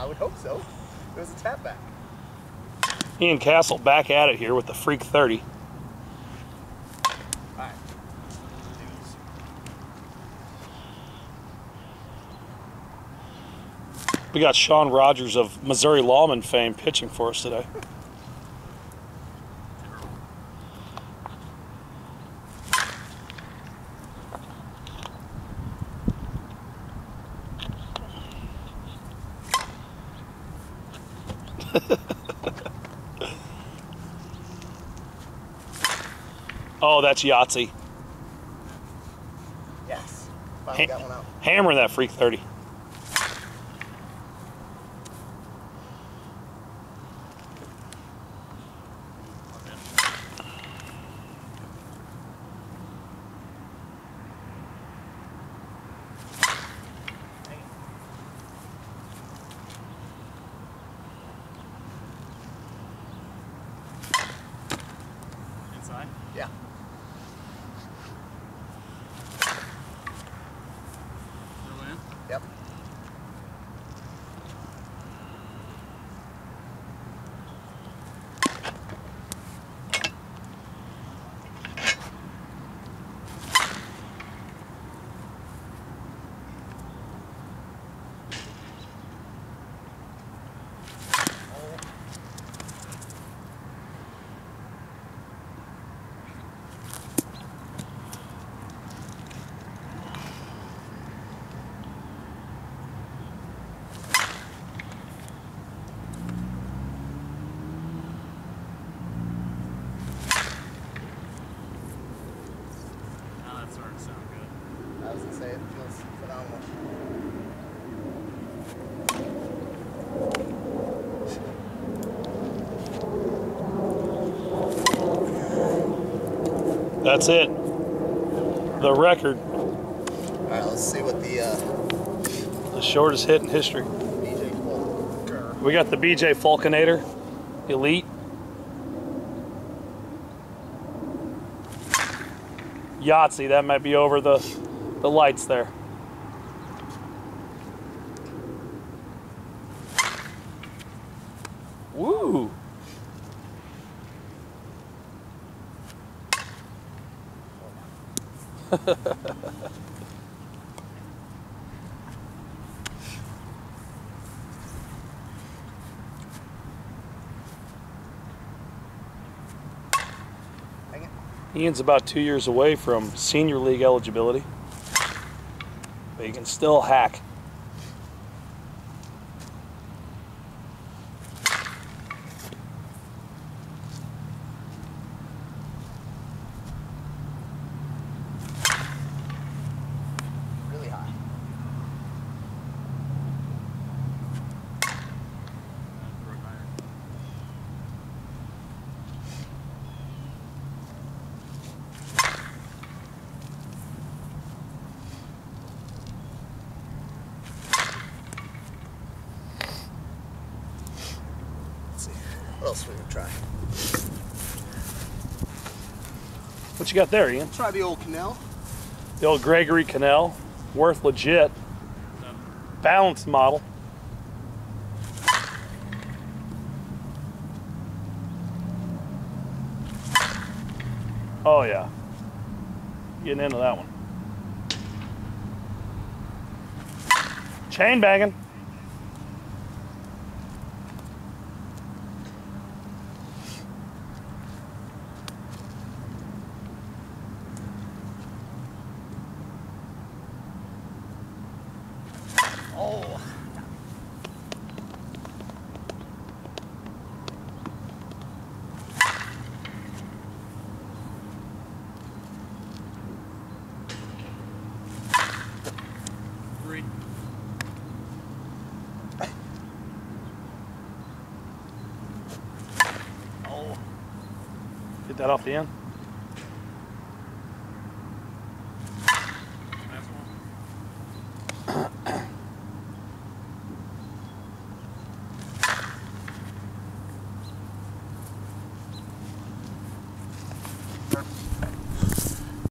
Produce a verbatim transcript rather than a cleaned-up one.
would hope so. It was a tap back. Ian Castle back at it here with the Freak thirty. All right. We got Sean Rogers of Missouri Lawman fame pitching for us today. Oh, that's Yahtzee. Yes. Finally got one out. Hammer that Freak thirty. Inside? Yeah. Throw in? Yep. Now that's starting to sound good. I was gonna say it feels phenomenal. That's it. The record. All right, let's see what the uh, The shortest hit in history. B J Fulker. We got the B J Falconator Elite. Yahtzee, that might be over the, the lights there. Woo! Hang it. Ian's about two years away from senior league eligibility, but he can still hack. Really high. Throw it higher. Let's see. What else are we gonna try? What you got there, Ian? Try the old Canal. The old Gregory Cannell, worth legit. Balanced model. Oh yeah. Getting into that one. Chain banging. Oh. Three. Oh. Get that off the end.